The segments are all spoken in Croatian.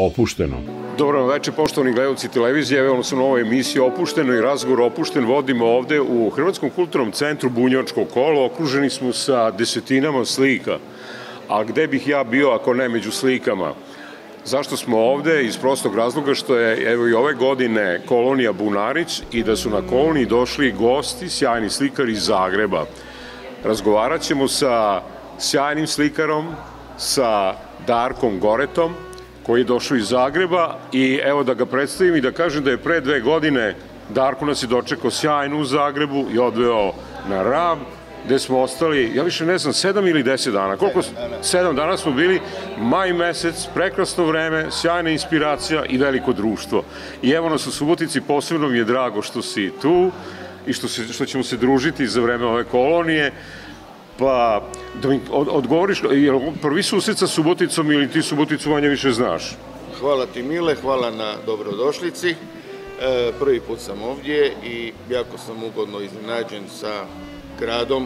Opušteno. Dobro večer, poštovani gledalci televizije. Evo nas u novoj emisiji Opušteno i razgovor opušten vodimo ovde u Hrvatskom kulturnom centru Bunjevačko kolo. Okruženi smo sa desetinama slika. A gde bih ja bio ako ne među slikama? Zašto smo ovde? Iz prostog razloga što je evo i ove godine kolonija Bunarić i da su na koloniji došli gosti, sjajni slikari iz Zagreba. Razgovarat ćemo sa sjajnim slikarom, sa Darkom Goretom, koji je došao iz Zagreba i evo da ga predstavim i da kažem da je pre 2 godine Darko nas je dočekao sjajno u Zagrebu i odveo na Rab, gde smo ostali, ja više ne znam, 7 ili 10 dana. Koliko? 7 dana smo bili, maj mesec, prekrasno vreme, sjajna inspiracija i veliko društvo. I evo nas u Subotici, posebno mi je drago što si tu i što ćemo se družiti za vreme ove kolonije. Pa, da mi odgovoriš, je li prvi susret sa Suboticom ili ti Suboticu manje više znaš? Hvala ti Mile, hvala na dobrodošlici. Prvi put sam ovdje i jako sam ugodno iznenađen sa gradom.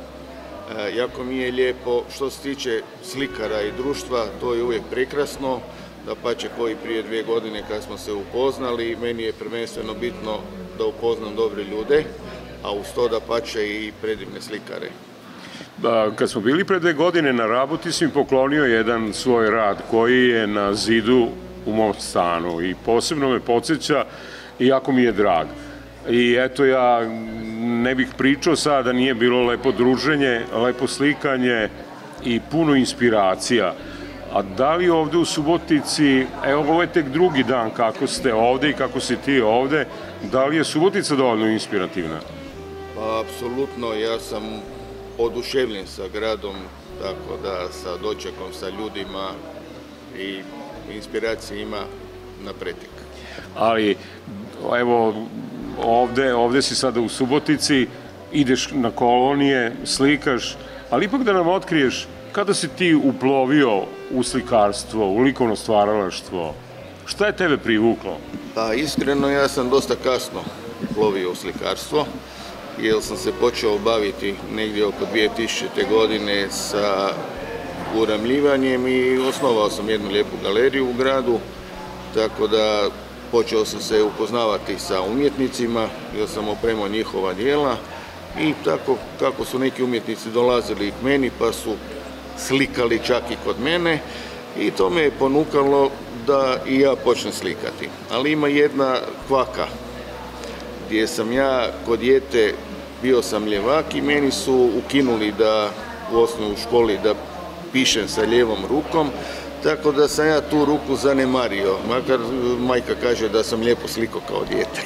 Jako mi je lijepo. Što se tiče slikara i društva, to je uvijek prekrasno. Dapače, koji prije 2 godine kad smo se upoznali, meni je prvenstveno bitno da upoznam dobre ljude, a uz to dapače i predivne slikare. Kad smo bili pre 2 godine na Rabu, ti si mi poklonio jedan svoj rad koji je na zidu u mom stanu i posebno me podsjeća i jako mi je drag. I eto, ja ne bih pričao sada da nije bilo lepo druženje, lepo slikanje i puno inspiracija. A da li ovde u Subotici, evo ovo je tek drugi dan kako ste ovde i kako si ti ovde, da li je Subotica dovoljno inspirativna? Pa, apsolutno, ja sam oduševljen sa gradom, tako da sa dočekom, sa ljudima i inspiracije ima na pretek. Ali, evo, ovde si sada u Subotici, ideš na kolonije, slikaš, ali ipak da nam otkriješ kada si ti uplovio u slikarstvo, u likovno stvaralaštvo, šta je tebe privuklo? Pa, iskreno, ja sam dosta kasno uplovio u slikarstvo, jer sam se počeo baviti negdje oko 2000. godine sa uramljivanjem i osnovao sam jednu lijepu galeriju u gradu, tako da počeo sam se upoznavati sa umjetnicima, jer sam opremao njihova djela i tako kako su neki umjetnici dolazili k meni pa su slikali čak i kod mene i to me je ponukalo da i ja počnem slikati. Ali ima jedna kvaka gdje sam ja kod dijete bio sam ljevak i meni su ukinuli da u osnovnoj školi da pišem sa lijevom rukom, tako da sam ja tu ruku zanemario, makar majka kaže da sam lijepo slikao kao dijete.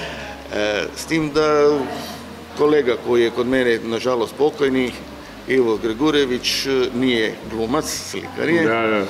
S tim da kolega koji je kod mene, nažalost pokojni, Ivo Gregurević, nije glumac, slikar je. Da.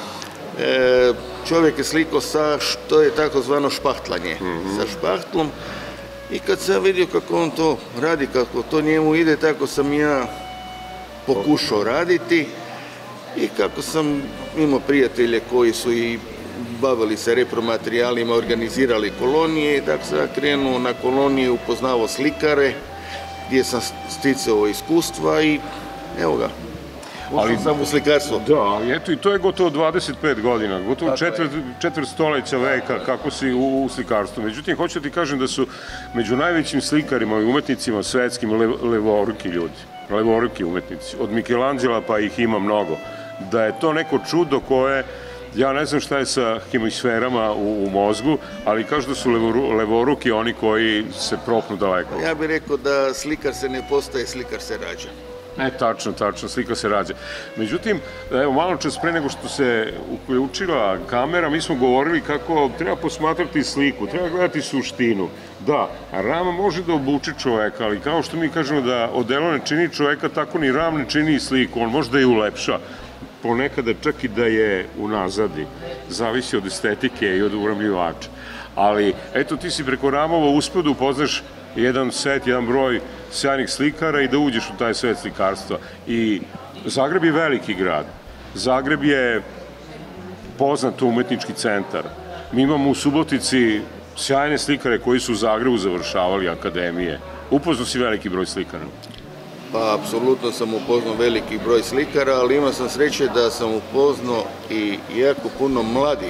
Čovjek je slikao sa, što je takozvano špahtlanje, sa špahtlom. I kad sam vidio kako on to radi, kako to njemu ide, tako sam ja pokušao raditi i kako sam imao prijatelje koji su i bavili se repromaterijalima, organizirali kolonije i tako sam krenuo na kolonije, upoznao slikare gdje sam sticao iskustva i evo ga. Ali sam u slikarstvo. Da, ali eto i to je gotovo 25 godina, gotovo četvrt stoljeća veka kako si u slikarstvu. Međutim, hoću ti kažem da su među najvećim slikarima i umetnicima svetskim levoruki ljudi, levoruki umetnici. Od Michelangela pa ih ima mnogo. Da je to neko čudo koje, ja ne znam šta je sa hemisferama u mozgu, ali kažu da su levoruki oni koji se propnu daleko. Ja bih rekao da slikar se ne postaje, slikar se rađa. Tačno, slika se rađa. Međutim, evo, malo čas pre nego što se uključila kamera, mi smo govorili kako treba posmatrati sliku, treba gledati suštinu. Da, ram može da obuči čoveka, ali kao što mi kažemo da odelo ne čini čoveka, tako ni ram ne čini i sliku, on može da je ulepša. Ponekada čak i da je unazadi. Zavisi od estetike i od uramljivača. Ali, eto, ti si preko ramova uspeo da upoznaš jedan set, jedan broj sjajnih slikara i da uđeš u taj svet slikarstva. I Zagreb je veliki grad. Zagreb je poznat umetnički centar. Mi imamo u Subotici sjajne slikare koji su u Zagrebu završavali akademije. Upoznao si veliki broj slikara? Pa, apsolutno sam upoznao veliki broj slikara, ali imao sam sreće da sam upoznao i jako puno mladih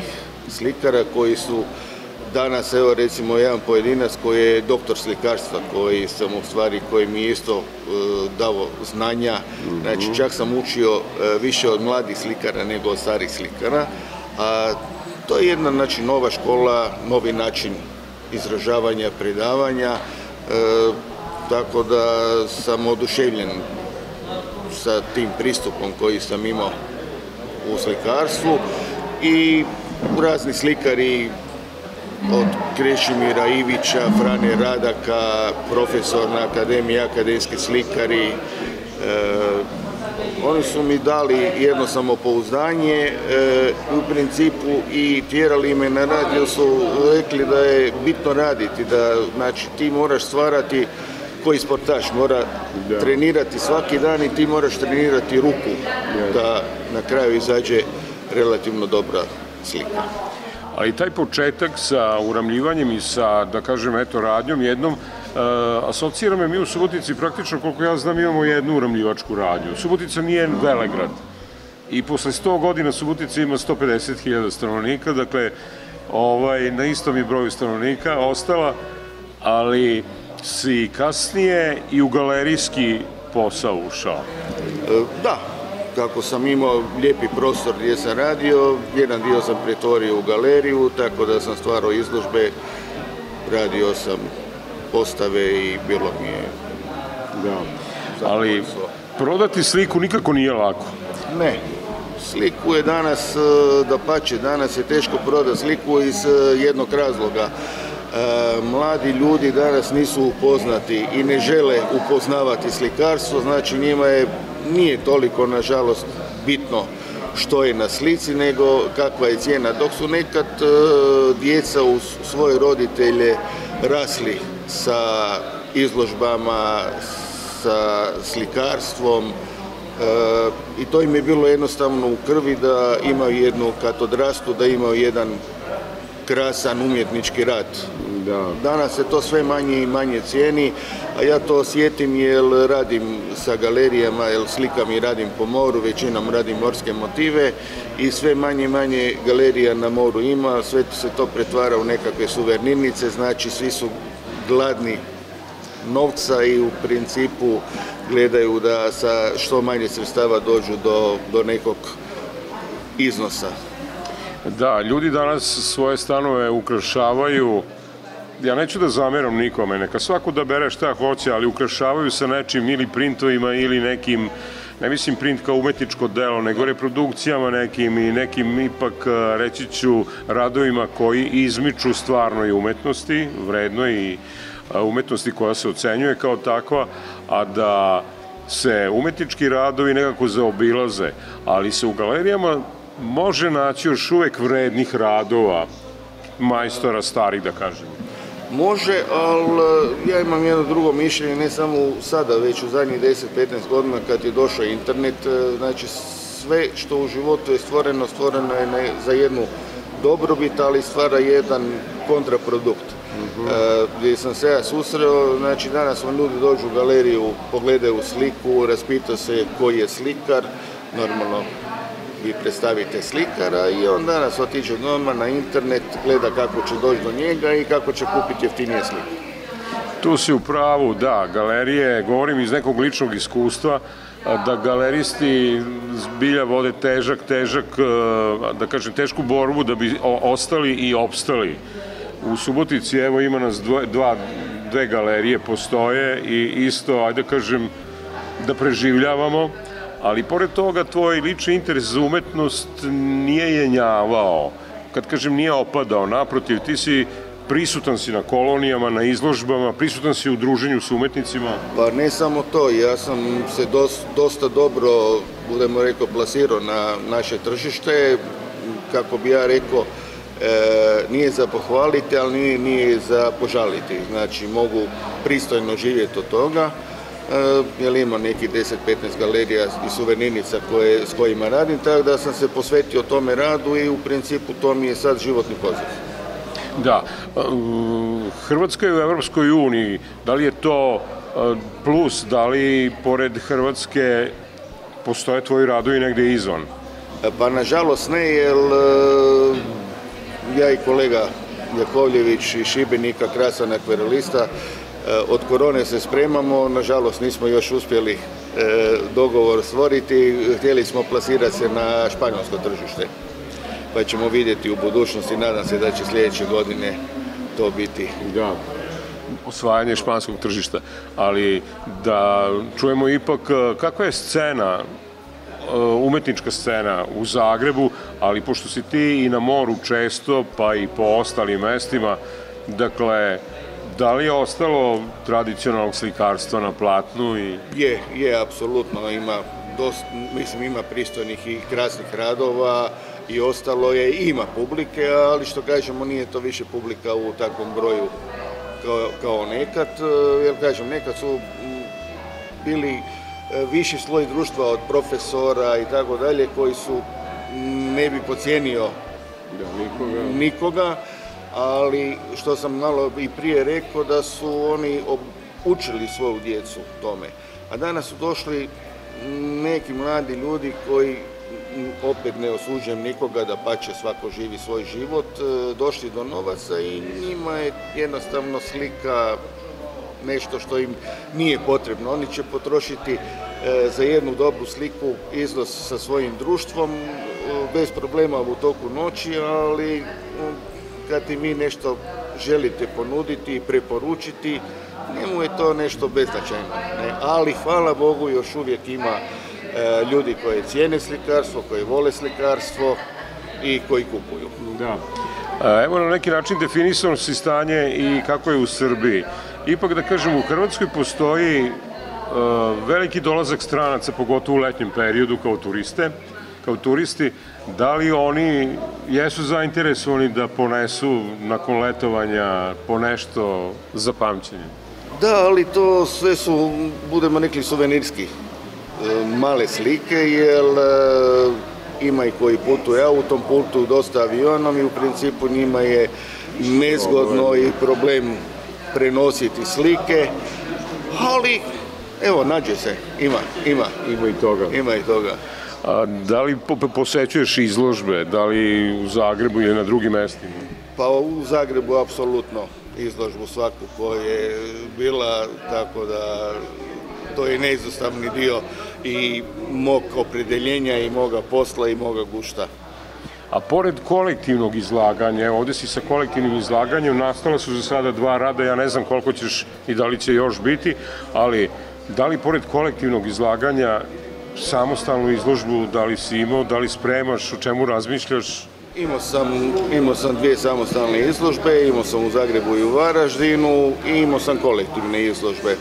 slikara koji su danas, evo recimo jedan pojedinac koji je doktor slikarstva, koji mi je isto dao znanja, znači čak sam učio više od mladih slikara nego od starih slikara, a to je jedna nova škola, novi način izražavanja, predavanja, tako da sam oduševljen sa tim pristupom koji sam imao u slikarstvu i razni slikari od Krešimira Ivića, Frane Radaka, profesor na akademiji, akademski slikari, oni su mi dali jedno samopouzdanje u principu i tjerali me na rad jer su rekli da je bitno raditi, da znači ti moraš stvarati koji sportaš, mora trenirati svaki dan i ti moraš trenirati ruku da na kraju izađe relativno dobra slika. Ali taj početak sa uramljivanjem i sa, da kažem, eto, radnjom jednom, asocira me, mi u Subotici praktično, koliko ja znam, imamo jednu uramljivačku radnju. Subotica nije velegrad i posle 100 godina Subotica ima 150.000 stanovnika, dakle, na istom je broju stanovnika ostala, ali si kasnije i u galerijski posao ušao. Da. Kako sam imao lijepi prostor gdje sam radio, jedan dio sam pretvorio u galeriju, tako da sam stvarao izložbe, radio sam postave i bilo mi je... Da, ali prodati sliku nikako nije lako. Ne, sliku je danas, dapače, danas je teško prodati sliku iz jednog razloga. Mladi ljudi danas nisu upoznati i ne žele upoznavati slikarstvo, znači njima nije toliko, nažalost, bitno što je na slici, nego kakva je cijena. Dok su nekad djeca uz svoje roditelje rasli sa izložbama, sa slikarstvom, i to im je bilo jednostavno u krvi da imaju jednu, kad odrastu, da imaju jedan krasan umjetnički rad. Danas se to sve manje i manje cijeni, a ja to osjetim jer radim sa galerijama, jer slikam i radim po moru, većinom radim morske motive i sve manje i manje galerija na moru ima, sve se to pretvara u nekakve suvenirnice, znači svi su gladni novca i u principu gledaju da sa što manje sredstava dođu do nekog iznosa. Da, ljudi danas svoje stanove ukrašavaju, ja neću da zameram nikome, neka svako da bere šta hoće, ali ukrašavaju sa nečim ili printovima ili nekim, ne mislim print kao umetničko delo, nego reprodukcijama nekim i nekim ipak, reći ću, radovima koji izmiču stvarnoj umetnosti, vrednoj i umetnosti koja se ocenjuje kao takva, a da se umetnički radovi nekako zaobilaze, ali se u galerijama može naći još uvek vrednih radova, majstora starih, da kažem. Može, ali ja imam jedno drugo mišljenje, ne samo sada, već u zadnjih 10-15 godina kad je došao internet, znači sve što u životu je stvoreno je za jednu dobrobit, ali stvara jedan kontraprodukt. Gdje sam se ja susreo, znači danas vam ljudi dođu u galeriju, pogledaju sliku, raspita se koji je slikar, normalno vi predstavite slikara i on danas otiđe doma na internet, gleda kako će doći do njega i kako će kupiti jeftinije slike. Tu si u pravu, da, galerije, govorim iz nekog ličnog iskustva, da galeristi zbilja vode da kažem, tešku borbu da bi ostali i opstali. U Subotici, evo, ima nas dve galerije postoje i isto, ajde kažem, da preživljavamo, ali pored toga tvoj lični interes za umetnost nije jenjavao. Kad kažem nije opadao, naprotiv, ti si prisutan si na kolonijama, na izložbama, prisutan si u druženju s umetnicima. Pa ne samo to, ja sam se dosta dobro, budemo rekao, plasirao na naše tržište, kako bi ja rekao, nije za pohvaliti, ali nije za požaliti. Znači, mogu pristojno živjeti od toga, jer ima nekih 10-15 galerija i suvenirnica s kojima radim, tako da sam se posvetio tome radu i u principu to mi je sad životni poziv. Da, Hrvatska je u Evropskoj uniji, da li je to plus, da li pored Hrvatske postoje tvoji radovi negdje izvan? Pa nažalost ne, jer ja i kolega Jakovljević iz Šibenika, krasan akvarelista, od korone se spremamo, nažalost nismo još uspjeli dogovor stvoriti, htjeli smo plasirati se na španjolsko tržište, pa ćemo vidjeti u budućnosti, nadam se da će sljedeće godine to biti. Da, osvajanje španskog tržišta, ali da čujemo ipak kakva je scena, umetnička scena u Zagrebu, ali pošto si ti i na moru često, pa i po ostalim mestima, dakle, da li je ostalo tradicionalnog slikarstva na platnu? Je, apsolutno, ima pristojnih i krasnih radova i ostalo je, ima publike, ali što kažemo, nije to više publika u takvom broju kao nekad, jer kažem, nekad su bili viši sloj društva od profesora i tako dalje, koji su, ne bi podcijenio nikoga, ali što sam malo i prije rekao, da su oni učili svoju djecu tome. A danas su došli neki mladi ljudi koji, opet ne osuđujem nikoga, da pače, svako živi svoj život, došli do novaca i njima je jednostavno slika nešto što im nije potrebno. Oni će potrošiti za jednu dobru sliku iznos sa svojim društvom bez problema u toku noći, ali kad im mi nešto želite ponuditi i preporučiti, njemu je to nešto beznačajno. Ali hvala Bogu još uvijek ima ljudi koji cijene slikarstvo, koji vole slikarstvo i koji kupuju. Da. Evo, na neki način definisano si stanje i kako je u Srbiji. Ipak da kažem, u Hrvatskoj postoji veliki dolazak stranaca, pogotovo u letnjem periodu kao turisti. Da li oni jesu zainteresovani da ponesu nakon letovanja po nešto za pamćenje? Da, ali to sve su, budemo rekli, suvenirski male slike, jer ima i koji putuje autom, putuju dosta avionom i u principu njima je nezgodno i problem prenositi slike, ali evo, nađe se, ima i toga. A da li posećuješ izložbe, da li u Zagrebu ili na drugim mestima? Pa u Zagrebu apsolutno izložbu svaku koja je bila, tako da to je neizostavni dio i mog opredjeljenja i moga posla i moga gušta. A pored kolektivnog izlaganja, ovdje si sa kolektivnim izlaganjem, nastala su za sada 2 rada, ja ne znam koliko ćeš i da li će još biti, ali da li pored kolektivnog izlaganja samostalnu izložbu, da li si imao, da li spremaš, o čemu razmišljaš? Imao sam 2 samostalne izložbe, imao sam u Zagrebu i u Varaždinu i imao sam kolektivne izložbe.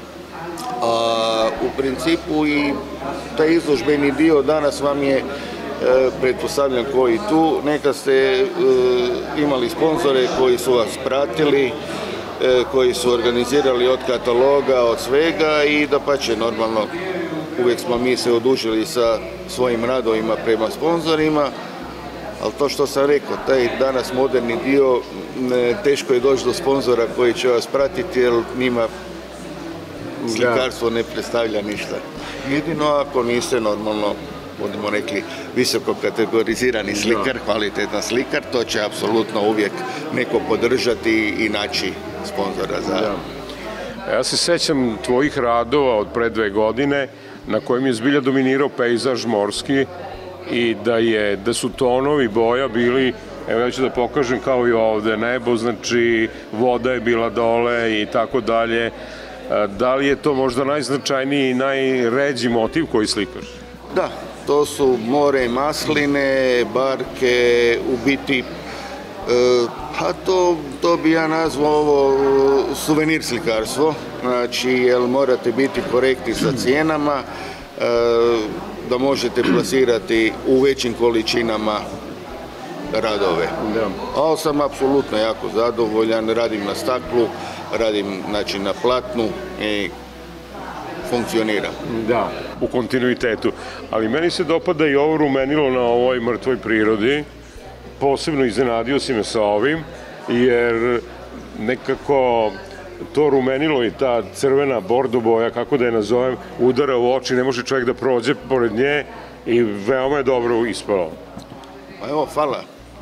A u principu i taj izložbeni dio danas vam je, pretpostavljam koji tu, nekad ste imali sponzore koji su vas pratili, koji su organizirali od kataloga, od svega i dapače, normalno, uvijek smo mi se odužili sa svojim radovima prema sponzorima, ali to što sam rekao, taj danas moderni dio, teško je doći do sponzora koji će vas pratiti, jer njima slikarstvo ne predstavlja ništa. Jedino ako niste normalno, budemo rekli, visoko kategorizirani slikar, kvalitetan slikar, to će apsolutno uvijek neko podržati i naći sponzora za... Ja se sećam tvojih radova od pre 2 godine, na kojem je zbilja dominirao pejzaž morski i da su tonovi boja bili, evo ja ću da pokažem kao i ovde, nebo, znači voda je bila dole i tako dalje. Da li je to možda najznačajniji i najređi motiv koji slikaš? Da, to su more i masline, barke, u biti, a to bi ja nazvao ovo suvenir slikarstvo, znači jer morate biti korektni sa cijenama, da možete plasirati u većim količinama radove. Ali sam apsolutno jako zadovoljan, radim na staklu, radim znači na platnu i funkcionira. Da, u kontinuitetu. Ali meni se dopada i ovo rumenilo na ovoj mrtvoj prirodi. Posebno iznenadio si me sa ovim, jer nekako to rumenilo i ta crvena bordo boja, kako da je nazovem, udara u oči, ne može čovjek da prođe pored nje i veoma je dobro ispalo. Pa evo, hvala.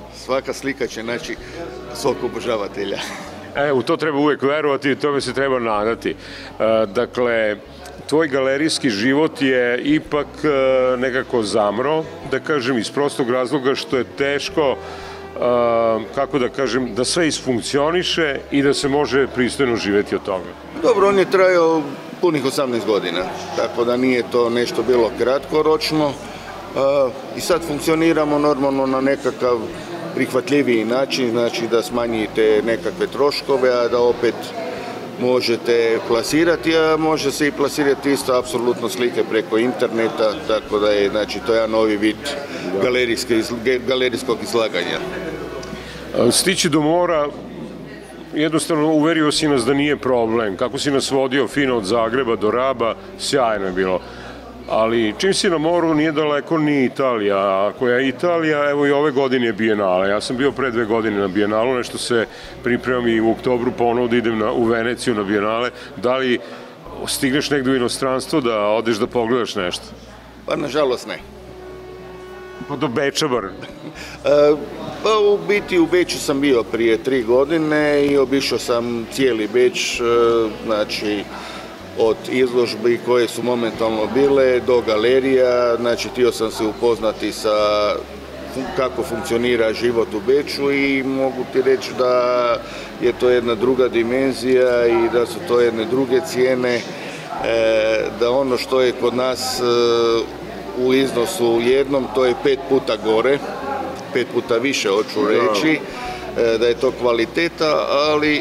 Svaka slika će naći svog obožavatelja. U to treba uvek verovati i tome se treba nadati. Dakle, tvoj galerijski život je ipak nekako zamro, da kažem, iz prostog razloga što je teško, kako da kažem, da sve isfunkcioniše i da se može pristojno živeti od toga. Dobro, on je trajao punih 18 godina, tako da nije to nešto bilo kratkoročno i sad funkcioniramo normalno na nekakav prihvatljiviji način, znači da smanjite nekakve troškove, a da opet možete plasirati, a može se i plasirati isto apsolutno slike preko interneta, tako da je, znači, to je jedan novi vid galerijskog izlaganja. Stići do mora, jednostavno uverio si nas da nije problem. Kako si nas vodio fino od Zagreba do Raba, sjajno je bilo. Ali čim si na moru nije daleko ni Italija. Ako je Italija, evo i ove godine je Bijenale. Ja sam bio pre 2 godine na Bijenalu, nešto se pripremam i u oktobru ponovo da idem u Veneciju na Bijenale. Da li stigneš negdje u inostranstvo da odeš da pogledaš nešto? Pa nažalost ne. Pa do Beča bar? Pa u biti u Beču sam bio prije 3 godine i obišao sam cijeli Beč, znači od izložbi koje su momentalno bile do galerija, znači htio sam se upoznati sa kako funkcionira život u Beču i mogu ti reći da je to jedna druga dimenzija i da su to jedne druge cijene, da ono što je kod nas u iznosu jednom, to je 5 puta gore, 5 puta više hoću reći, da je to kvaliteta, ali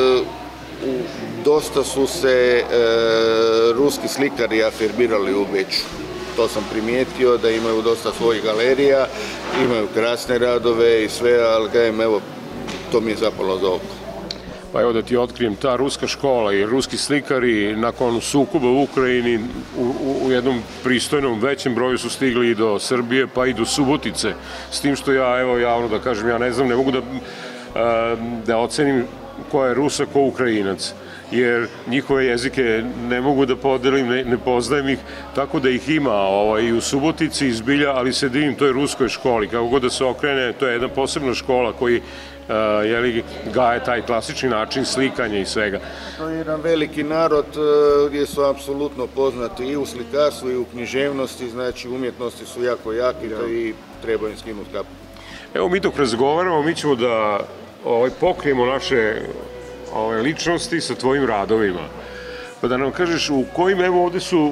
dosta su se ruski slikari afirmirali u Beču. To sam primijetio, da imaju dosta svojih galerija, imaju krasne radove i sve, ali kažem, evo, to mi je zapalo za oko. Pa evo da ti otkrijem, ta ruska škola i ruski slikari nakon sukoba u Ukrajini u jednom pristojnom većem broju su stigli i do Srbije pa i do Subotice. S tim što ja, evo javno da kažem, ja ne znam, ne mogu da ocenim ko je Rus, a ko Ukrajinac, jer njihove jezike ne mogu da podelim, ne poznajem ih, tako da ih ima i u Subotici izbilja, ali se divim toj ruskoj školi. Kako god da se okrene, to je jedna posebna škola koji gaje taj klasični način slikanja i svega. To je jedan veliki narod gdje su apsolutno poznati i u slikarstvu i u književnosti, znači umjetnosti su jako jaki i treba im skinuti kapu. Evo mi dok razgovaramo, mi ćemo da pokrijemo naše ličnosti sa tvojim radovima. Pa da nam kažeš u kojim, evo ovde su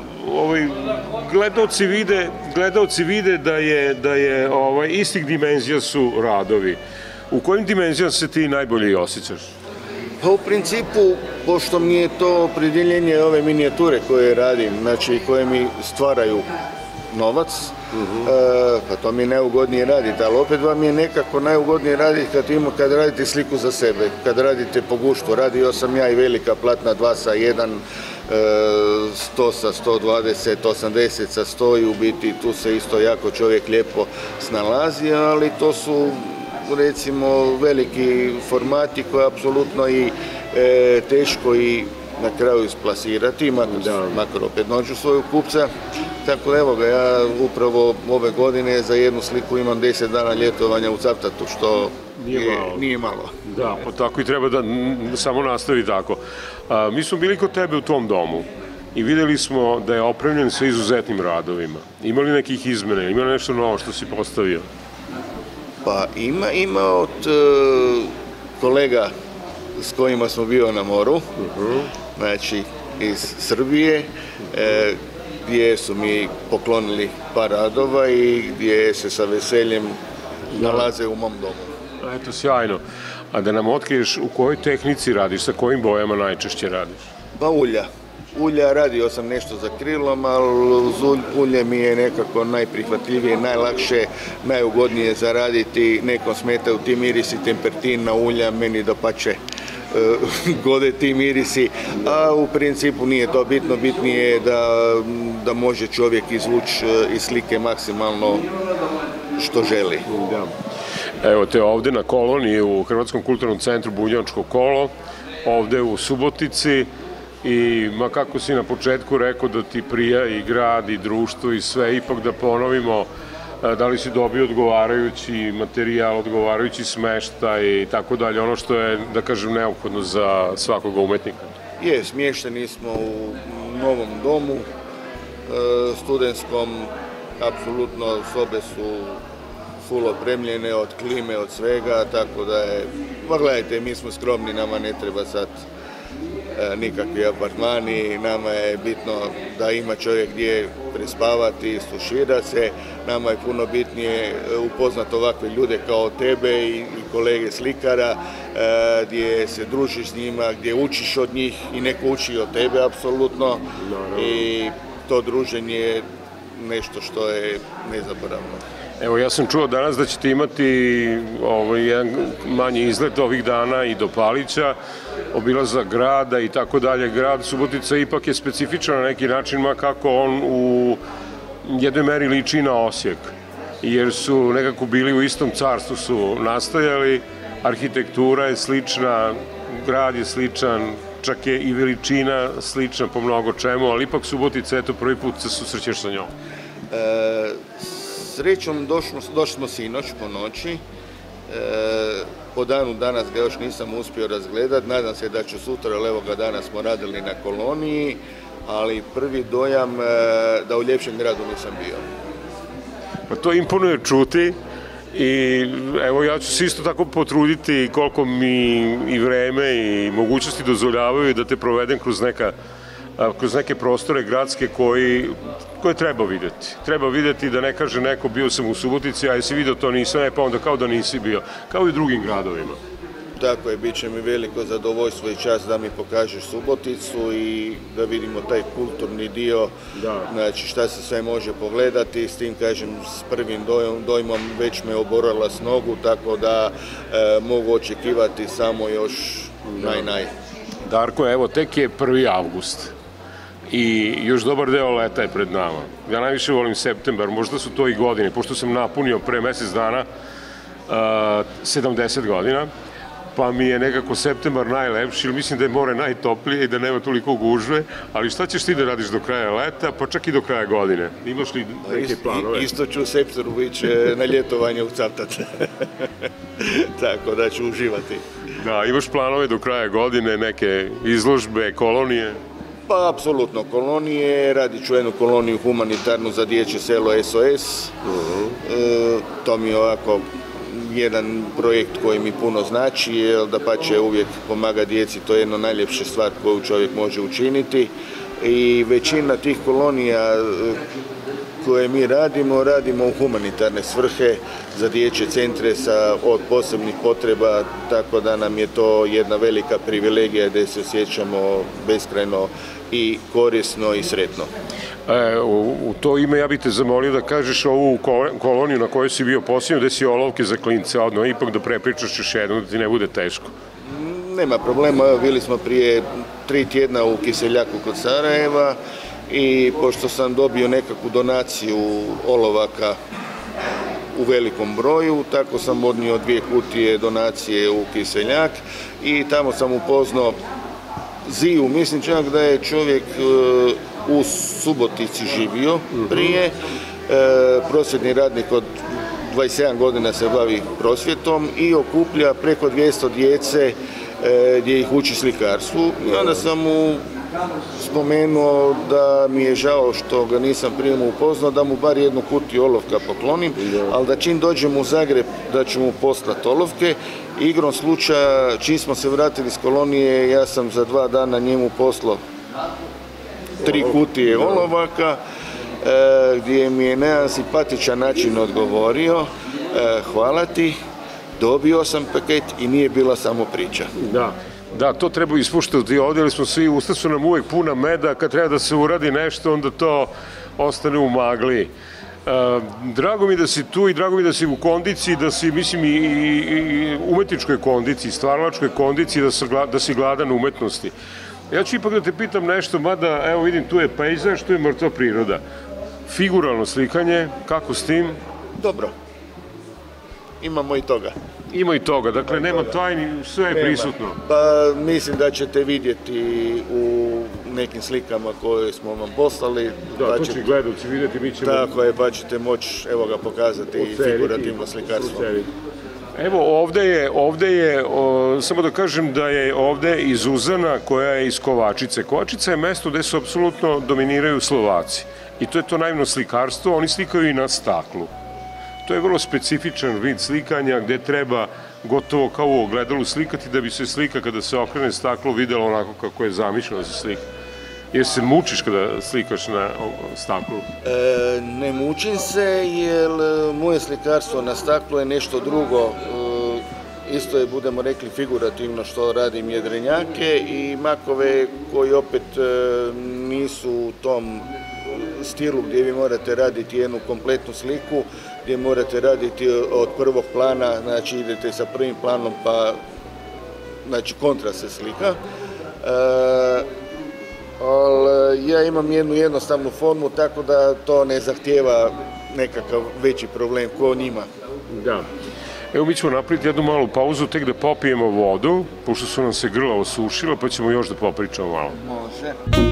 gledaoci vide da je istih dimenzija su radovi. U kojim dimenzijama se ti najbolje osjećaš? Pa u principu, pošto mi je to opredjeljenje ove minijature koje radim, znači koje mi stvaraju novac, pa to mi je najugodnije raditi, ali opet vam je nekako najugodnije raditi kad radite sliku za sebe, kad radite po guštu. Radio sam ja i velika platna 2 sa 1, 100 sa 120, 80 sa 100 i u biti tu se isto jako čovjek lijepo snalazi, ali to su recimo veliki formati koje apsolutno i teško i na kraju isplasirati, makar opet nađu svojeg kupca. Tako da evo ga, ja upravo ove godine za jednu sliku imam 10 dana ljetovanja u Cavtatu, što nije malo. Da, pa tako i treba da samo nastavi tako. Mi smo bili kod tebe u tom domu i vidjeli smo da je opremljen sa izuzetnim radovima. Ima li nekih izmena, ima li nešto novo što si postavio? Pa ima od kolega s kojima smo bio na moru, znači iz Srbije, gdje su mi poklonili par radova i gdje se sa veseljem nalaze u mom domu. Eto, sjajno. A da nam otkriješ u kojoj tehnici radiš, sa kojim bojama najčešće radiš? Pa ulja, radio sam nešto za krilom, ali uz ulje mi je nekako najprihvatljivije, najlakše, najugodnije zaraditi. Nekom smetaju ti mirisi tempertina ulja, meni dapače gode ti mirisi, a u principu nije to bitno, bitnije je da može čovjek izvući iz slike maksimalno što želi. Evo te ovde na koloniji u Hrvatskom kulturnom centru Bunjevačko kolo, ovde u Subotici, i kako si na početku rekao da ti prija i grad i društvo i sve, ipak da ponovimo, da li si dobio odgovarajući materijal, odgovarajući smeštaj i tako dalje, ono što je, da kažem, neophodno za svakog umetnika. Smješteni smo u novom domu studentskom, apsolutno sobe su full opremljene od klime, od svega, tako da je, gledajte, mi smo skromni, nama ne treba sad nikakvi apartmani, nama je bitno da ima čovjek gdje prespavati, stuširati se, nama je puno bitnije upoznati ovakve ljude kao tebe i kolege slikara, gdje se družiš s njima, gdje učiš od njih i neko uči od tebe apsolutno i to druženje je nešto što je nezaboravno. Evo, ja sam čuo danas da ćete imati jedan manji izlet ovih dana i do Palića, obilazak grada i tako dalje. Grad Subotica ipak je specifičan na neki način, kako on u jednoj meri liči na Osijek, jer su nekako bili u istom carstvu, su nastajali, arhitektura je slična, grad je sličan, čak je i veličina slična po mnogo čemu, ali ipak Subotica, eto, prvi put se susrećeš sa njom. Srećom došli smo sinoć po noći, po danu danas ga još nisam uspio razgledati, nadam se da ću sutra, ali evo ga danas smo radili na koloniji, ali prvi dojam da u ljepšem gradu nisam bio. Pa to imponuje čuti i evo ja ću se isto tako potruditi koliko mi i vreme i mogućnosti dozvoljavaju da te provedem kroz neke prostore gradske koje treba vidjeti. Treba vidjeti, da ne kaže neko bio sam u Subotici, a jesi vidio to nisam, pa onda kao da nisi bio, kao i u drugim gradovima. Tako je, bit će mi veliko zadovoljstvo i čast da mi pokažeš Suboticu i da vidimo taj kulturni dio, znači šta se sve može pogledati, s tim kažem s prvim dojmom već me oborala s nogu, tako da mogu očekivati samo još naj. Darko, evo, tek je 1. avgust i još dobar deo leta je pred nama. Ja najviše volim septembar, možda su to i godine, pošto sam napunio pre mjesec dana 70 godina, pa mi je nekako septembar najlepši, ili mislim da je more najtoplije i da nema toliko gužve, ali šta ćeš ti da radiš do kraja leta, pa čak i do kraja godine? Imaš li neke planove? Isto ću u septembru ići na ljetovanje u Cavtat, tako da ću uživati. Da, imaš planove do kraja godine, neke izložbe, kolonije? Pa, apsolutno, kolonije, radit ću jednu koloniju humanitarnu za dječje selo SOS, to mi je ovako jedan projekt koji mi puno znači, jer dapače uvijek pomaga djeci, to je jedna najljepša stvar koju čovjek može učiniti i većina tih kolonija koje mi radimo u humanitarne svrhe za dječje centre od posebnih potreba, tako da nam je to jedna velika privilegija da se osjećamo beskrajno i korisno i sretno. U to ime ja bih te zamolio da kažeš ovu koloniju na kojoj si bio posljedno, gde si olovke za klince, ipak da prepričaš još jednom, da ti ne bude teško. Nema problema, bili smo prije 3 tjedna u Kiseljaku kod Sarajeva i pošto sam dobio nekakvu donaciju olovaka u velikom broju, tako sam odnio 2 kutije donacije u Kiseljak i tamo sam upoznao Ziju, mislim čak da je čovjek u Subotici živio prije, prosvjetni radnik od 27 godina se bavi prosvjetom i okuplja preko 200 djece gdje ih uči slikarstvu i onda sam mu spomenuo da mi je žao što ga nisam prije upoznao, da mu bar jednu kutiju olovka poklonim, ali da čim dođem u Zagreb da ću mu poslati olovke. Igrom slučaja, čim smo se vratili s kolonije, ja sam za 2 dana njemu poslao 3 kutije olovaka, gdje mi je na jedan simpatičan način odgovorio, hvala ti, dobio sam paket i nije bila samo priča. Da, to treba ispuštati ovdje, ali smo svi, usta su nam uvijek puna meda, kad treba da se uradi nešto, onda to ostane u magli. Drago mi da si tu i drago mi da si u kondiciji, da si, mislim, i umetničkoj kondiciji, stvaralačkoj kondiciji, da si gladan umetnosti. Ja ću ipak da te pitam nešto, mada, evo vidim, tu je pejzaž, tu je mrtva priroda. Figuralno slikanje, kako s tim? Dobro. Imamo i toga. Ima i toga, dakle nema tajni, sve je prisutno. Pa mislim da ćete vidjeti u nekim slikama koje smo vam poslali. Da, to će gledalci vidjeti, mi ćemo... Tako je, pa ćete moći, evo ga, pokazati i figurativno slikarstvo. Evo, ovde je, samo da kažem da je ovde i Zuzana koja je iz Kovačice. Kovačica je mesto gde su apsolutno dominiraju Slovaci. I to je to naivno slikarstvo, oni slikaju i na staklu. To je vrlo specifičan vid slikanja gde treba gotovo kao u ogledalu slikati da bi se slika kada se okrene staklo videla onako kako je zamišljeno da se slika. Jer se mučiš kada slikaš na staklu? Ne mučim se, jer moje slikarstvo na staklu je nešto drugo. Isto je, budemo rekli, figurativno što radim jedrenjake i makove koji opet nisu u tom stilu gdje vi morate raditi jednu kompletnu sliku, gdje morate raditi od prvog plana, znači idete sa prvim planom pa, znači kontra se slika. Ali ja imam jednu jednostavnu formu, tako da to ne zahtijeva nekakav veći problem ko njima. Da. Evo mi ćemo napraviti jednu malu pauzu, tek da popijemo vodu, pošto su nam se grla osušila, pa ćemo još da popričamo malo. Može.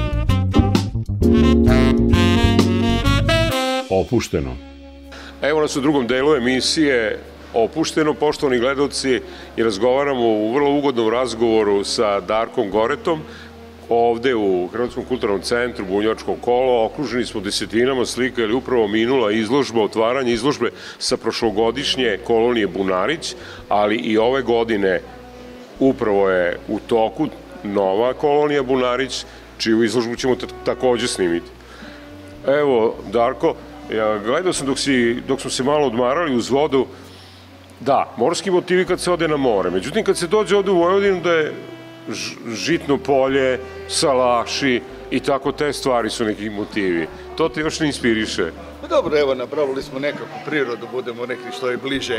Opušteno. Evo nas u drugom delu emisije Opušteno, poštovani gledalci, i razgovaramo u vrlo ugodnom razgovoru sa Darkom Goretom, ovde u Hrvatskom kulturnom centru Bunjevačko kolo. Okruženi smo desetinama slika, jer je upravo minula izložba, otvaranje izložbe sa prošlogodišnje kolonije Bunarić, ali i ove godine upravo je u toku nova kolonija Bunarić, čiju izložbu ćemo takođe snimiti. Evo, Darko, ja gledao sam dok smo se malo odmarali uz vodu, da, morski motivi kad se ode na more, međutim kad se dođe ovde u Vojvodinu da je žitno polje, salaši i tako te stvari su neki motivi. To te još ne inspiriše? Pa dobro, evo, napravili smo nekakvu prirodu, budemo rekli što je bliže.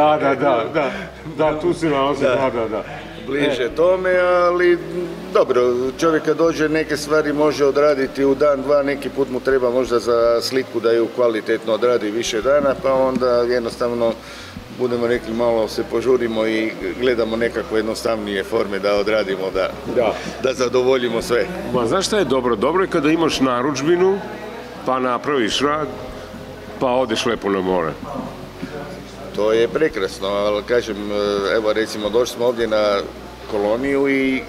Da, tu se nalazi, da. Bliže tome, ali dobro, čovjek kad dođe neke stvari može odraditi u dan, dva, neki put mu treba možda za sliku da ju kvalitetno odradi više dana, pa onda jednostavno budemo rekli malo se požurimo i gledamo nekako jednostavnije forme da odradimo, da zadovoljimo sve. Ma znaš šta je dobro? Dobro je kada imaš narudžbinu, pa napraviš rad, pa odeš lepo na more. To je prekrasno, ali kažem, evo recimo došli smo ovdje na koloniju i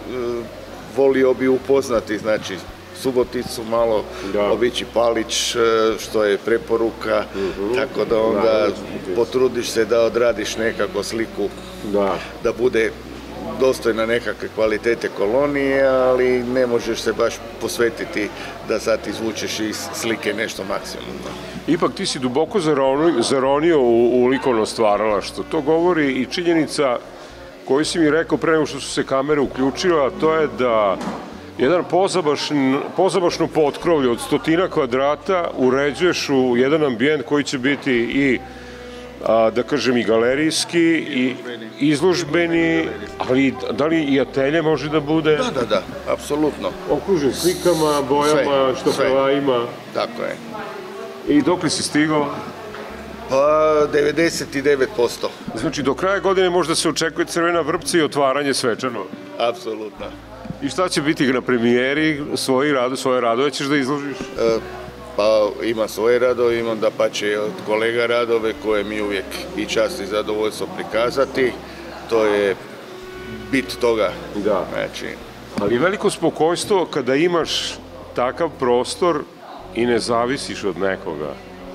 volio bi upoznati, znači, Suboticu malo, obići Palić, što je preporuka, tako da onda potrudiš se da odradiš nekako sliku, da bude dostojna nekakve kvalitete kolonije, ali ne možeš se baš posvetiti da sad izvučeš iz slike nešto maksimumno. Ipak ti si duboko zaronio u likovno stvaralaštvo. To govori i činjenica koju si mi rekao pre nego što su se kamere uključile, a to je da jedan pozabašno potkrovlje od 100 kvadrata uređuješ u jedan ambijent koji će biti i, da kažem, i galerijski, i izložbeni, ali da li i atelje može da bude? Da, apsolutno. Okružen slikama, bojama, štofevajima. Tako je. I dok li si stigao? Pa 99%. Znači do kraja godine možda se očekuje Crvena vrpca i otvaranje svečano? Apsolutno. I šta će biti na premijeri, svoje radove ćeš da izložiš? Pa ima svoje radove, imam da pače od kolega radove koje mi uvijek i čast i zadovoljstvo prikazati. To je bit toga. Da. Ali veliko spokojstvo kada imaš takav prostor i ne zavisiš od nekoga.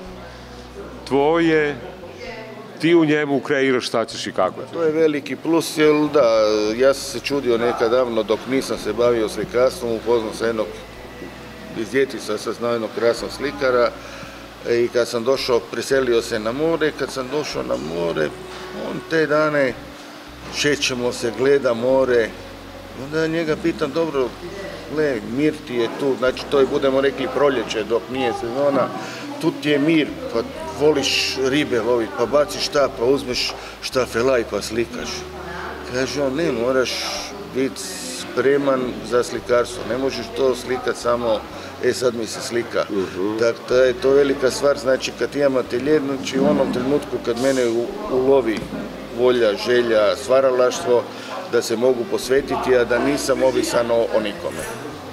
Tvoje, ti u njemu kreiraš šta ćeš i kako ćeš. To je veliki plus, jer da, ja sam se čudio nekad davno dok nisam se bavio slikarstvom, upoznao sam jednog iz djetica, sam znao jednog krasnog slikara i kad sam došao, preselio se na more, kad sam došao na more, on te dane šećemo se, gleda more, onda njega pitam, dobro, gle, mir ti je tu, znači to je, budemo rekli, proljeće dok nije sezona, tu ti je mir, pa voliš ribe loviti, pa baciš šta, pa uzmeš štafelaj pa slikaš. Kaže on, ne, moraš biti spreman za slikarstvo, ne možeš to slikati samo, sad mi se slika. Dakle, je to velika stvar, znači kad imam atelje, znači u onom trenutku kad mene ulovi volja, želja, stvaralaštvo, da se mogu posvetiti, a da nisam ovisan o nikome.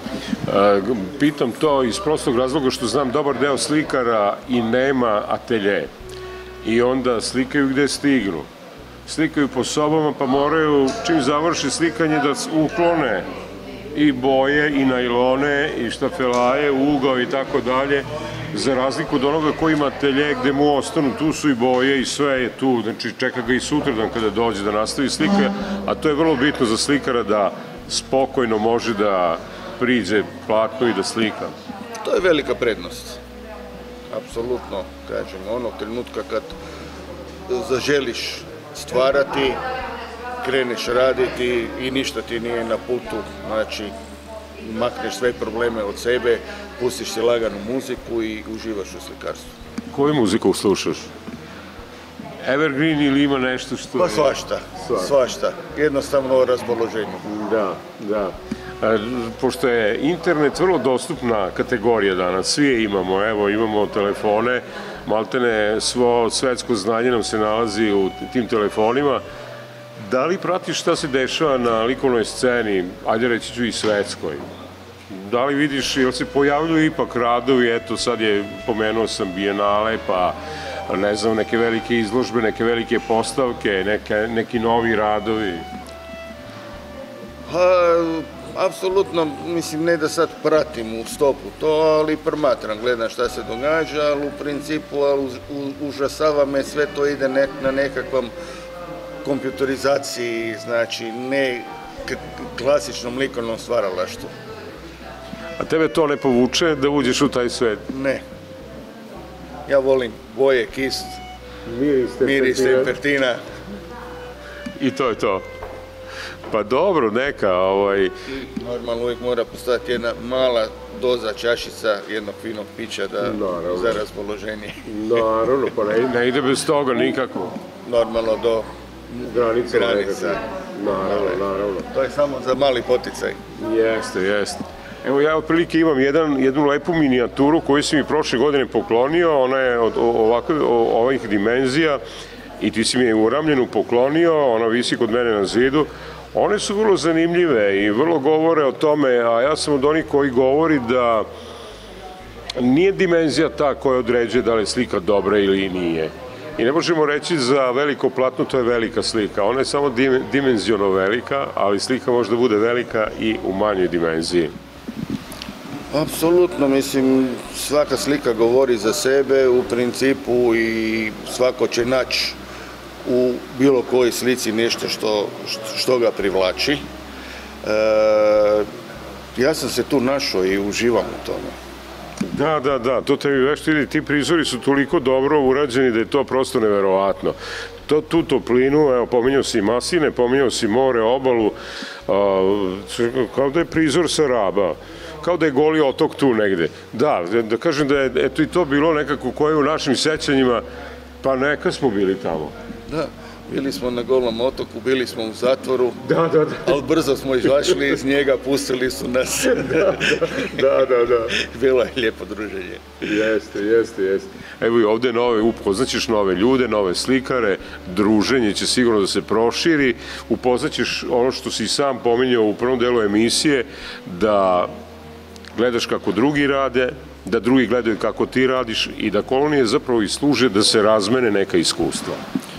Pitam to iz prostog razloga što znam dobar deo slikara i nema atelje. I onda slikaju gde stignu. Slikaju po sobama pa moraju, čim završi slikanje, da uklone i boje, i najlone, i štafelaje, ugao i tako dalje, za razliku od onoga koji ima atelje gde mu ostanu, tu su i boje i sve je tu, znači čeka ga i sutradan kada dođe da nastavi slika, a to je vrlo bitno za slikara da spokojno može da priđe platno i da slika. To je velika prednost. Apsolutno, kažem, onog trenutka kad zaželiš stvarati, kreneš raditi i ništa ti nije na putu, znači makneš sve probleme od sebe, pustiš si laganu muziku i uživaš u slikarstvu. Koju muziku slušaš? Evergreen ili ima nešto što... Pa svašta. Jednostavno o raspoloženju. Da. Pošto je internet vrlo dostupna kategorija danas, svi je imamo, evo imamo telefone, maltene svo svetsko znanje nam se nalazi u tim telefonima. Da li pratiš šta se dešava na likovnoj sceni, ajde reći ću i svetskoj? Da li vidiš, jel se pojavljuju ipak radovi, eto sad je, pomenuo sam Bijenale, pa ne znam, neke velike izložbe, neke velike postavke, neki novi radovi? Apsolutno, mislim, ne da sad pratim u stopu to, ali promatram, gledam šta se događa, ali u principu užasava me, sve to ide na nekakvom kompjuterizaciji, znači ne klasičnom likovnom stvaralaštvu. A tebe to ne povuče da uđeš u taj svet? Ne. Ja volim boje, kist, miris, tempertina. I to je to. Pa dobro, neka, Normalno uvijek mora postojati jedna mala doza, čašica jednog finog pića za raspoloženje. Naravno, pa ne ide bez toga nikako. Normalno do granica. Naravno. To je samo za mali poticaj. Jeste. Evo ja otprilike imam jednu lepu minijaturu koju si mi prošle godine poklonio, ona je od ovih dimenzija i ti si mi je uramljenu poklonio, ona visi kod mene na zidu. One su vrlo zanimljive i vrlo govore o tome, a ja sam od onih koji govori da nije dimenzija ta koja određuje da li je slika dobra ili nije. I ne možemo reći za veliko platno, to je velika slika. Ona je samo dimenziono velika, ali slika može da bude velika i u manjoj dimenziji. Apsolutno, mislim, svaka slika govori za sebe u principu i svako će naći u bilo kojoj slici nešto što ga privlači. Ja sam se tu našao i uživam u tome. Da, to te mi već vidi, ti prizori su toliko dobro urađeni da je to prosto neverovatno. Tu toplinu, evo, pominjao si masline, pominjao si more, obalu, kao da je prizor sa Raba, kao da je Goli otok tu negde. Da kažem da je eto i to bilo nekako koje u našim sećanjima, pa neka smo bili tamo. Da, bili smo na Golom otoku, bili smo u zatvoru, da. Ali brzo smo izašli iz njega, pustili su nas. Da. Bilo je lijepo druženje. Jeste. Evo i ovde upoznaćeš nove ljude, nove slikare, druženje će sigurno da se proširi, upoznaćeš ono što si sam pominjao u prvom delu emisije, da gledaš kako drugi rade, da drugi gledaju kako ti radiš i da kolonije zapravo i služe da se razmene neka iskustva.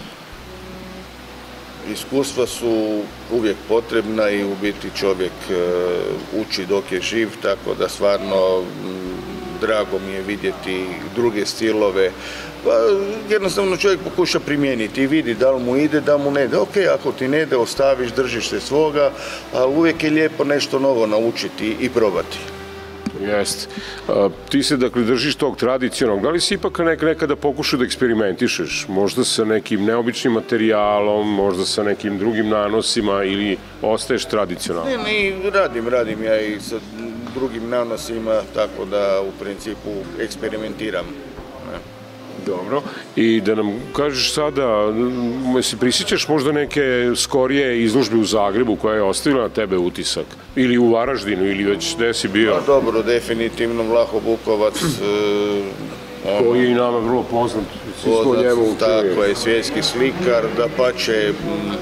Iskustva su uvijek potrebna i u biti čovjek uči dok je živ, tako da stvarno drago mi je vidjeti druge stilove. Jednostavno čovjek pokuša primijeniti i vidi da li mu ide, da mu ne ide. Ok, ako ti ne ide, ostaviš, držiš se svoga, ali uvijek je lijepo nešto novo naučiti i probati. Jeste. Ti se, dakle, držiš tog tradicionalnog. Da li si ipak nekada pokušao da eksperimentišeš? Možda sa nekim neobičnim materijalom, možda sa nekim drugim nanosima ili ostaješ tradicionalno? Ne, radim ja i sa drugim nanosima, tako da u principu eksperimentiram. Dobro. I da nam kažeš sada, se prisjećaš možda neke skorije izložbe u Zagrebu koja je ostavila na tebe utisak? Ili u Varaždinu, ili već gde si bio? Pa dobro, definitivno Vlaho Bukovac. Koji je i nama vrlo poznat. Tako je, svjetski slikar, dapače,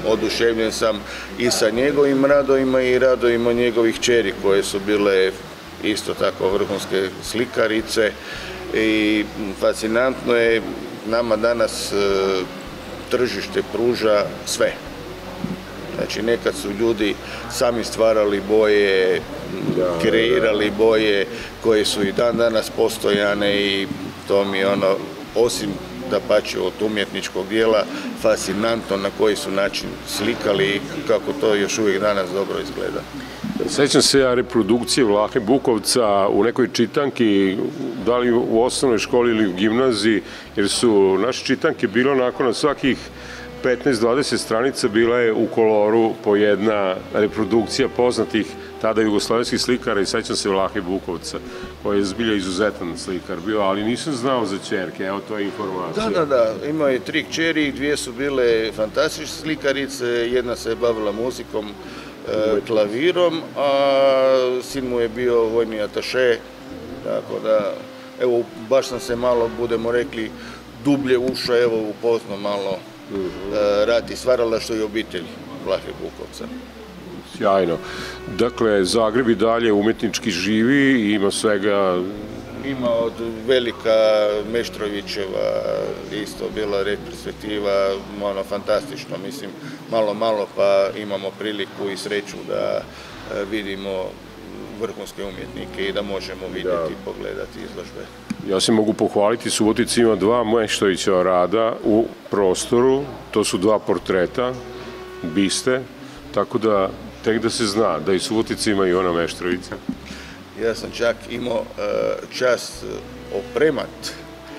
oduševljen sam i sa njegovim radovima i radovima njegovih kćeri koje su bile isto tako vrhunske slikarice i fascinantno je, nama danas tržište pruža sve. Znači, nekad su ljudi sami stvarali boje, kreirali boje koje su i dan danas postojane i to mi je osim dapače od umjetničkog dijela, fascinantno na koji su način slikali i kako to još uvijek danas dobro izgleda. Sećam se ja reprodukcije Vlahe Bukovca u nekoj čitanki, da li u osnovnoj školi ili u gimnaziji, jer su naše čitanke bilo nakon na svakih 15-20 stranica bila je u koloru po jedna reprodukcija poznatih tada jugoslovenskih slikara i sećam se Vlahe Bukovca, koji je zbilja izuzetan slikar bio, ali nisam znao za ćerke, evo to je informacija. Da, imao je 3 kćeri, 2 su bile fantastične slikarice, jedna se je bavila muzikom, klavirom, a sin mu je bio vojni ataše, tako da, evo, baš sam se malo, budemo rekli, dublje ušao, evo, upoznao malo rad i stvaralaštvo i obitelj Vlahe Bukovca. Sjajno. Dakle, Zagreb i dalje umjetnički živi i ima svega... Ima od Velika Meštrovićeva isto bila retrospektiva, fantastično, mislim, malo pa imamo priliku i sreću da vidimo vrhunske umjetnike i da možemo vidjeti i pogledati izložbe. Ja se mogu pohvaliti, Subotica ima 2 Meštrovićeva rada u prostoru, to su 2 portreta, biste, tako da tek da se zna da i Subotica ima i ona Meštrovića. Ja sam čak imao čast opremat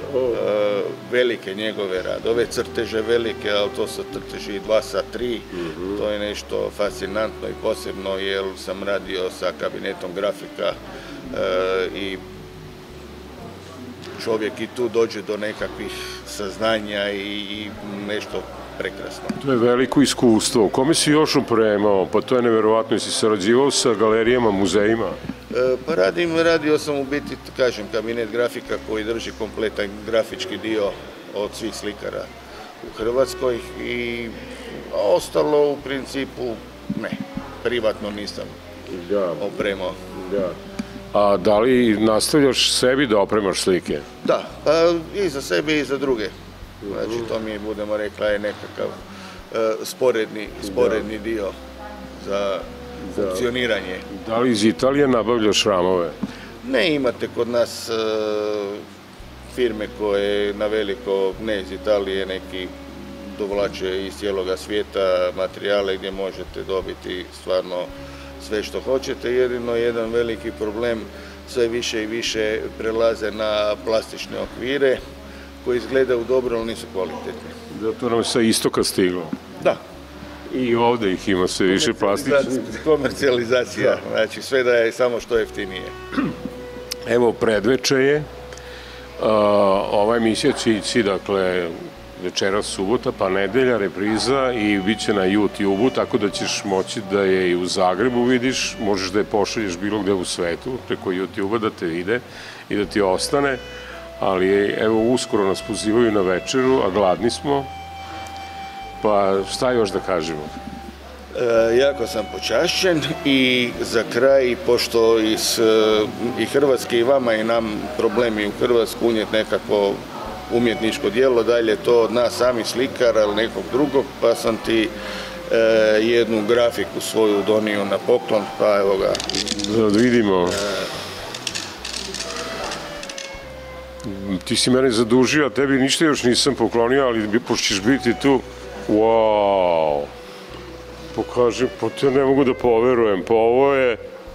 velike njegove radove, crteže velike, ali to su crteži 2x3, to je nešto fascinantno i posebno jer sam radio sa kabinetom grafika i čovjek i tu dođe do nekakvih saznanja i nešto prekrasno. To je veliko iskustvo. Kome si još opremao? Pa to je neverovatno. Jesi sarađivao sa galerijama, muzejima? Pa radio sam u biti, kažem, kabinet grafika koji drži kompletan grafički dio od svih slikara u Hrvatskoj i ostalo u principu ne, privatno nisam opremao. A da li nastavljaš sebi da opremaš slike? Da, pa i za sebe i za druge. Znači, to mi je, budemo rekla, je nekakav sporedni dio za funkcioniranje. Da li iz Italije nabavljaš ramove? Ne, imate kod nas firme koje na veliko, ne iz Italije, neki dovlače iz cijeloga svijeta materijale gdje možete dobiti stvarno sve što hoćete. Jedino jedan veliki problem, sve više i više prelaze na plastične okvire koji izgledaju dobro, ali nisu kvalitetni. Da, to nam je sa istoka stiglo. Da. I ovdje ih ima sve više plastičnih. Komercijalizacija, znači sve da je samo što jeftinije. Evo, predveče je, ova emisija će ići, dakle, večeras subota, pa nedelja, repriza i bit će na YouTube-u, tako da ćeš moći da je i u Zagrebu vidiš, možeš da je pošalješ bilo gde u svetu, preko YouTube-a da te vide i da ti ostane, ali evo, uskoro nas pozivaju na večeru, a gladni smo, pa šta još da kažemo? Jako sam počašćen i za kraj, pošto i Hrvatske i vama i nam problemi u Hrvatsku unijeti nekako umjetničko djelo, dalje to od nas samih slikara ili nekog drugog, pa sam ti jednu grafiku svoju donio na poklon, pa evo ga. Da vidimo. Ti si mene zadužio, a tebi ništa još nisam poklonio, ali pošto ćeš biti tu, wow, pokažem, pa te ne mogu da poverujem, pa ovo je,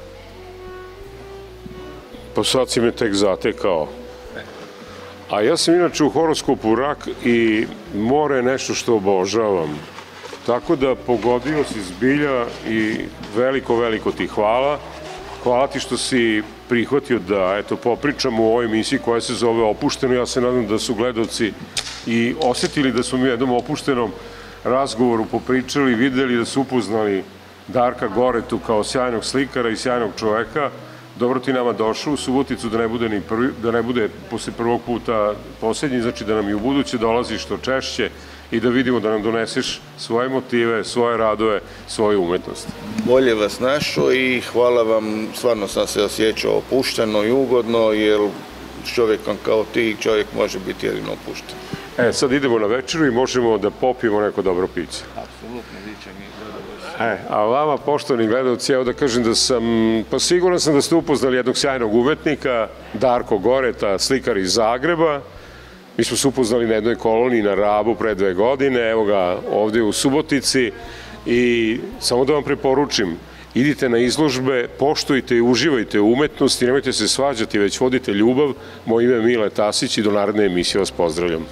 pa sad si me tek zatekao. A ja sam inače u horoskopu Rak i more je nešto što obožavam. Tako da pogodio si zbilja i veliko ti hvala. Hvala ti što si prihvatio da popričamo u ovoj emisiji koja se zove Opušteno. Ja se nadam da su gledalci i osjetili da smo mi u jednom opuštenom razgovoru popričali, videli da su upoznali Darka Goretu kao sjajnog slikara i sjajnog čoveka. Dobro ti nama došao u Suboticu, da ne bude posle prvog puta posljednji, znači da nam i u buduće dolazi što češće i da vidimo da nam doneseš svoje motive, svoje radove, svoju umetnost. Bolje vas našao i hvala vam, stvarno sam se osjećao opušteno i ugodno, jer s čovjekom kao ti čovjek može biti jedino opušten. Sad idemo na večeru i možemo da popijemo neko dobro piće. Apsolutno, viće mi zadovoljstvo. A vama, poštovani gledalci, evo da kažem da sam, pa siguran sam da ste upoznali jednog sjajnog umetnika, Darko Goreta, slikar iz Zagreba. Mi smo se upoznali na jednoj koloniji na Rabu pre 2 godine, evo ga ovdje u Subotici i samo da vam preporučim, idite na izložbe, poštujte i uživajte u umetnosti, nemojte se svađati, već vodite ljubav. Moje ime je Mile Tasić i do naredne emisije vas pozdravljam.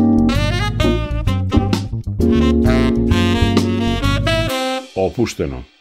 Opušteno.